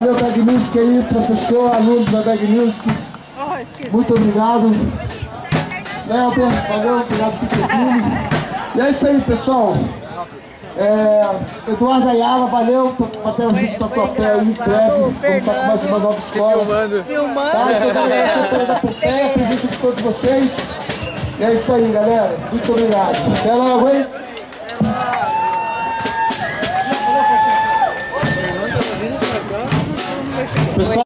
Valeu, Bag Music aí, professor, alunos da Bag Music. Muito obrigado. Léo, valeu, obrigado por tudo. E é isso aí, pessoal. Eduardo Ayala, valeu, batendo as vistas da tua pé aí, em breve. Vamos estar com mais uma nova escola. Filmando. Tá? Então, galera, da Pompeia, a presença de todos vocês. E é isso aí, galera. Muito obrigado. Até logo, hein? Pessoal.